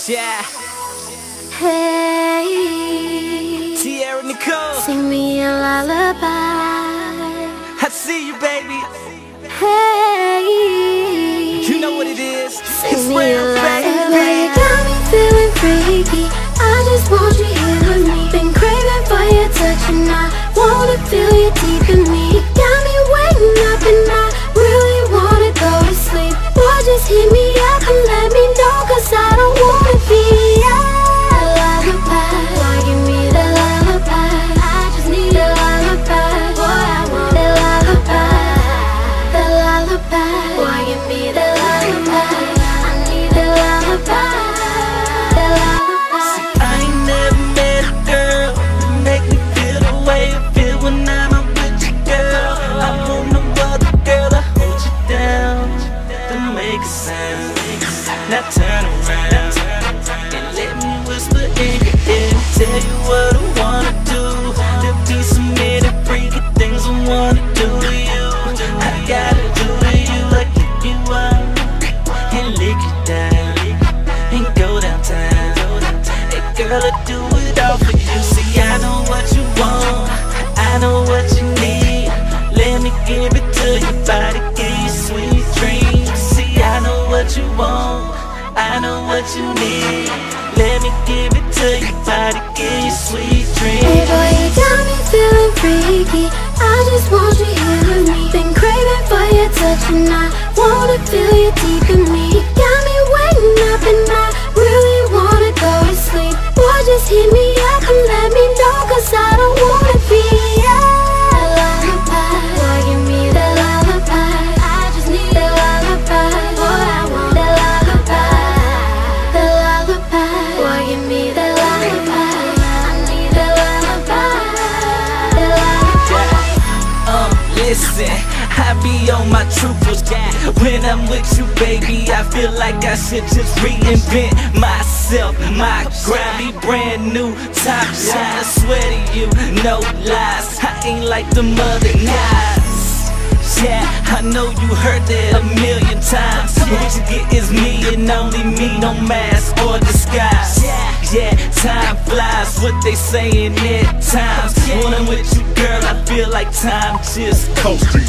Yeah. Hey, Tierra Nicole, sing me a lullaby. I see you, baby. Hey, You know what it is. sing It's me real, a baby. lullaby. You got me feeling freaky. I just want you here with me. Been craving for your touch and I wanna feel you deep in me. You got me waiting up and I really wanna go to sleep. Boy, just hit me up and let me know, 'cause I don't wanna be a lullaby. Boy, give me the lullaby. I just need a lullaby. Boy, I want a lullaby. The lullaby. Boy, give me the lullaby. I need the lullaby. The lullaby. I ain't never met a girl that make me feel the way I feel when I'm with you, girl. I want no other girl to hold you down, to make a sound. Now turn around and let me whisper in your ear, tell you what I wanna do. There'll be so many freaky things I wanna do to you. I gotta do to you like you are, and lick you down, and go downtown. Hey girl, I do it all for you. See, I know what you want, I know what you need. Let me give it to you, body, give you sweet dreams. See, I know what you want, I know what you need. Let me give it to you, body, give you sweet Hey dreams. boy, you got me feeling freaky. I just want you here with me. Been craving for your touch and I wanna feel you deep in me. You got me waiting up and I really wanna go to sleep. Boy, just hit me up and let me know, 'cause I don't wanna be a lullaby. Boy, give me the lullaby. I just need a lullaby. Boy, I want a lullaby. The lullaby. Boy, give me the lullaby. I need the lullaby. The lullaby. Listen, I be on my truthful guy. When I'm with you, baby, I feel like I should just reinvent myself. My grind be brand new, top shine. I swear to you, no lies, I ain't like the other guys. Yeah, I know you heard that a million times. What you get is me and only me, no mask or disguise. Yeah, time flies, what they saying at times. When I'm with you, girl, I feel like time just coasting.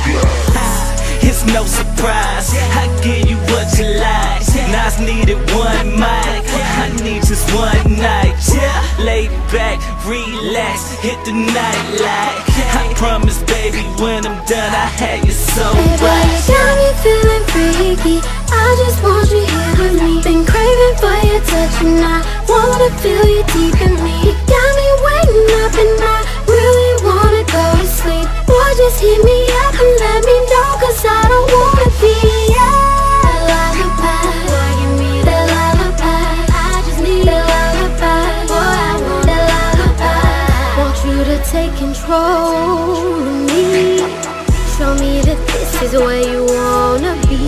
It's no surprise, I give you what you like. Nas needed one mic, I need just one night. Yeah, lay back, relax, hit the night light. I promise, baby, when I'm done, I have you so Hey boy, you right. got me feeling freaky. I just want you here with me. Been craving for your touch and I wanna feel you deep in me. You got me waiting up and I really wanna go to sleep. Boy, just hit me up and let me know, 'cause I don't wanna be a lullaby. Boy, give me the lullaby. I just need a lullaby. Boy, I want a lullaby. Want you to take control of me. Show me that this is where you wanna be.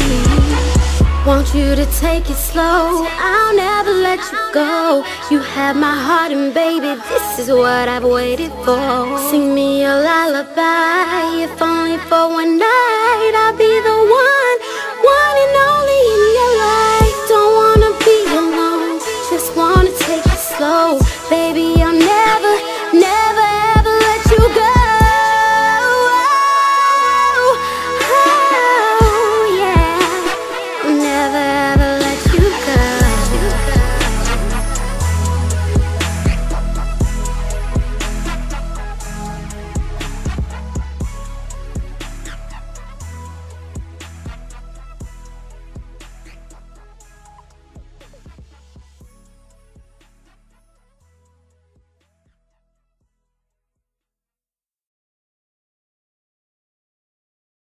Want you to take it slow, I'll never let you go. You have my heart and baby, this is what I've waited for. Sing me a lullaby, if only for one night. I'll be the one and only